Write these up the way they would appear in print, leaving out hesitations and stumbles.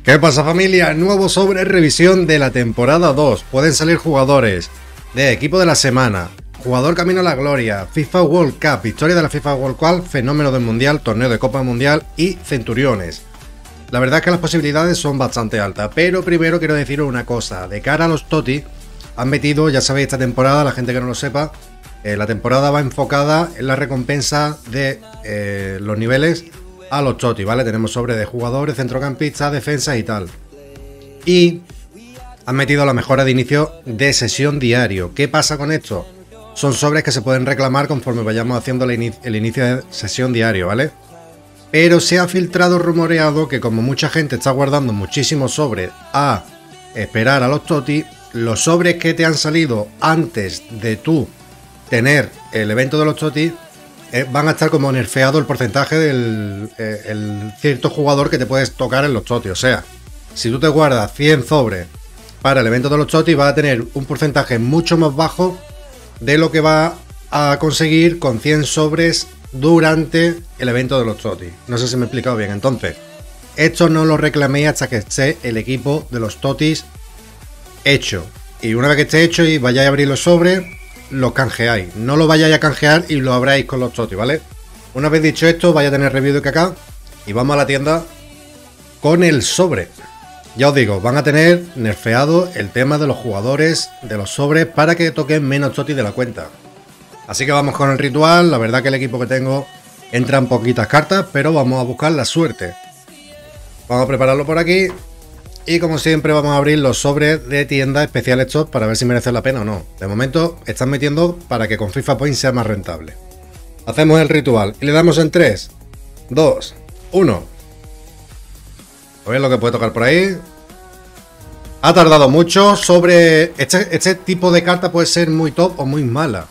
¿Qué pasa, familia? Nuevo sobre revisión de la temporada 2. Pueden salir jugadores de equipo de la semana, jugador camino a la gloria, FIFA World Cup, historia de la FIFA World Cup, fenómeno del mundial, torneo de Copa Mundial y centuriones. La verdad es que las posibilidades son bastante altas, pero primero quiero deciros una cosa. De cara a los TOTY, han metido, ya sabéis, esta temporada, la gente que no lo sepa, la temporada va enfocada en la recompensa de los niveles a los TOTY, ¿vale? Tenemos sobre de jugadores, centrocampistas, defensas y tal. Y han metido la mejora de inicio de sesión diario. ¿Qué pasa con esto? Son sobres que se pueden reclamar conforme vayamos haciendo el inicio de sesión diario, ¿vale? Pero se ha filtrado, rumoreado, que como mucha gente está guardando muchísimos sobres a esperar a los TOTY, los sobres que te han salido antes de tú tener el evento de los TOTY van a estar como nerfeado el porcentaje del el cierto jugador que te puedes tocar en los TOTY. O sea, si tú te guardas 100 sobres para el evento de los TOTY, vas a tener un porcentaje mucho más bajo de lo que va a conseguir con 100 sobres durante el evento de los TOTY. No sé si me he explicado bien. Entonces, esto no lo reclaméis hasta que esté el equipo de los TOTYs hecho. Y una vez que esté hecho y vayáis a abrir los sobres, los canjeáis. No lo vayáis a canjear y lo abráis con los TOTY, ¿vale? Una vez dicho esto, vais a tener review de Kaká y vamos a la tienda con el sobre. Ya os digo, van a tener nerfeado el tema de los jugadores de los sobres para que toquen menos TOTY de la cuenta. Así que vamos con el ritual. La verdad que el equipo que tengo entra en poquitas cartas, pero vamos a buscar la suerte. Vamos a prepararlo por aquí. Y como siempre vamos a abrir los sobres de tienda especial estos para ver si merecen la pena o no. De momento están metiendo para que con FIFA Point sea más rentable. Hacemos el ritual y le damos en 3, 2, 1. A ver lo que puede tocar por ahí. Ha tardado mucho. Sobre este tipo de carta puede ser muy top o muy mala.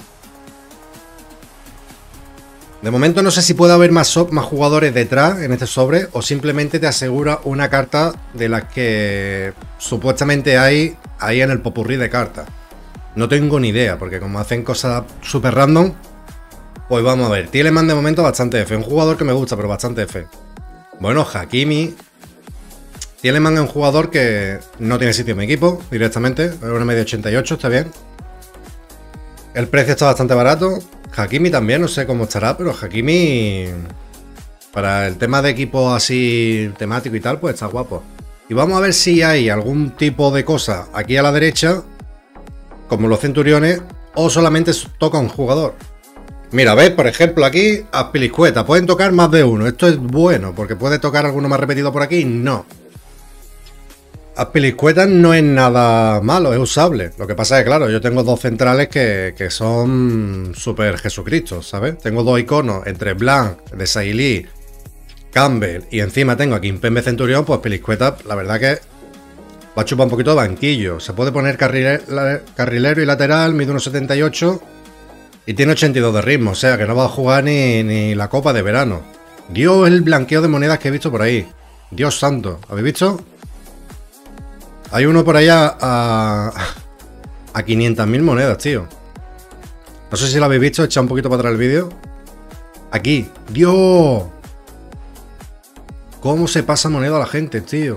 De momento no sé si puede haber más jugadores detrás en este sobre o simplemente te asegura una carta de las que supuestamente hay ahí en el popurrí de cartas. No tengo ni idea, porque como hacen cosas súper random, pues vamos a ver. Tielemans de momento bastante F, un jugador que me gusta, pero bastante F. Bueno, Hakimi. Tielemans es un jugador que no tiene sitio en mi equipo directamente, es una media 88, está bien. El precio está bastante barato. Hakimi también, no sé cómo estará, pero Hakimi para el tema de equipo así temático y tal, pues está guapo. Y vamos a ver si hay algún tipo de cosa aquí a la derecha, como los centuriones, o solamente toca un jugador. Mira, ves, por ejemplo, aquí Azpilicueta, pueden tocar más de uno. Esto es bueno, porque puede tocar alguno más repetido por aquí. No. Azpilicueta no es nada malo, es usable. Lo que pasa es que, claro, yo tengo dos centrales que son súper Jesucristo, ¿sabes? Tengo dos iconos entre Blanc, Desailly, Campbell y encima tengo a Kimpembe Centurión. Pues Azpilicueta, la verdad que va a chupar un poquito de banquillo. Se puede poner carrilero y lateral, mide 1,78 y tiene 82 de ritmo, o sea que no va a jugar ni la Copa de Verano. Dios, el blanqueo de monedas que he visto por ahí. Dios santo, ¿habéis visto? Hay uno por allá a 500.000 monedas, tío. No sé si lo habéis visto, echa un poquito para atrás el vídeo. Aquí. ¡Dios! ¿Cómo se pasa moneda a la gente, tío?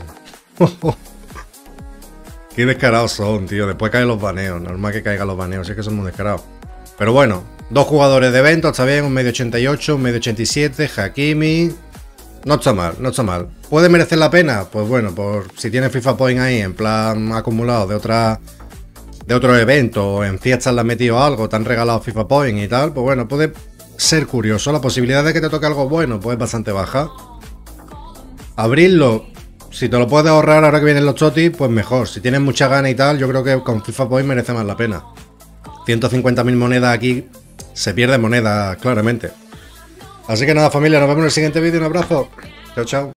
Qué descarados son, tío. Después caen los baneos. Normal que caigan los baneos, es que son muy descarados. Pero bueno, dos jugadores de evento, está bien. Un medio 88, un medio 87, Hakimi. No está mal, no está mal. ¿Puede merecer la pena? Pues bueno, por si tiene FIFA Point ahí en plan acumulado de otro evento, o en fiestas le han metido algo, te han regalado FIFA Point y tal, pues bueno, puede ser curioso. La posibilidad de que te toque algo bueno pues es bastante baja. Abrirlo, si te lo puedes ahorrar ahora que vienen los TOTY, pues mejor. Si tienes mucha gana y tal, yo creo que con FIFA Point merece más la pena. 150.000 monedas aquí, se pierde monedas claramente. Así que nada, familia, nos vemos en el siguiente vídeo. Un abrazo. Chao, chao.